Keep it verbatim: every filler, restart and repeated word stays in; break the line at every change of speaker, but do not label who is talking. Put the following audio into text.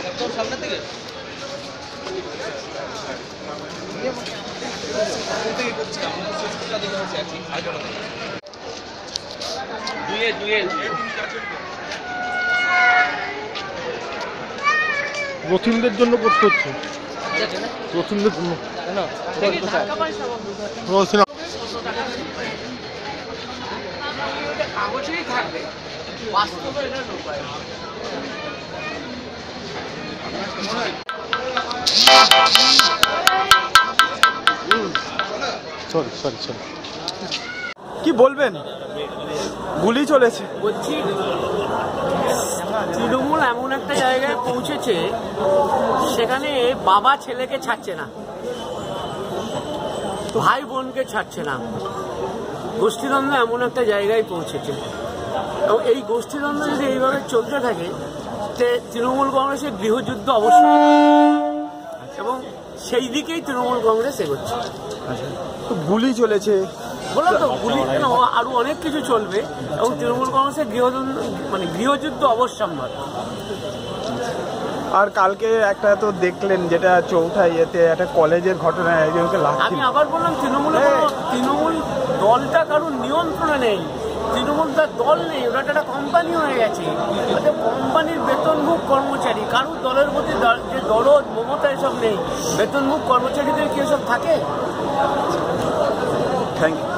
সামনে থেকে
রথিনদের জন্য করতে হচ্ছে, রথিনদের জন্য
কাগজেই থাকবে, বাস্তবে এটা উপায়।
সরি সরি সরি কি বলবেন? গুলি চলেছে।
বলছি তৃণমূল এমন একটা জায়গায় পৌঁছেছে সেখানে বাবা ছেলেকে ছাড়ছে না, ভাই বোনকে ছাড়ছে না। গোষ্ঠীদ্বন্দ্ব এমন একটা জায়গায় পৌঁছেছে এবং এই গোষ্ঠীদ্বন্দ্ব যদি এইভাবে চলতে থাকে তৃণমূল কংগ্রেসের গৃহযুদ্ধ অবশ্যই, এবং সেই দিকেই তৃণমূল কংগ্রেস এগোচ্ছে।
গুলি চলেছে
বললাম তো, গুলি কেন, আরো অনেক কিছু চলবে এবং তৃণমূল কংগ্রেসের গৃহযুদ্ধ মানে গৃহযুদ্ধ অবশ্যম্ভাবী।
আর কালকে একটা তো দেখলেন যেটা চৌঠা ইয়েতে একটা কলেজের ঘটনা, একজনকে লাঠি।
আমি আবার বললাম তৃণমূলের তৃণমূল দলটা কারোর নিয়ন্ত্রণে নেই, তৃণমূল তার দল নেই, ওটা একটা কোম্পানি হয়ে গেছে। কোম্পানির বেতনভোগ কর্মচারী, কারোর দলের প্রতি যে দরদ মমতা এসব নেই। বেতনভোগ কর্মচারীদের কি এসব থাকে?
Thank you.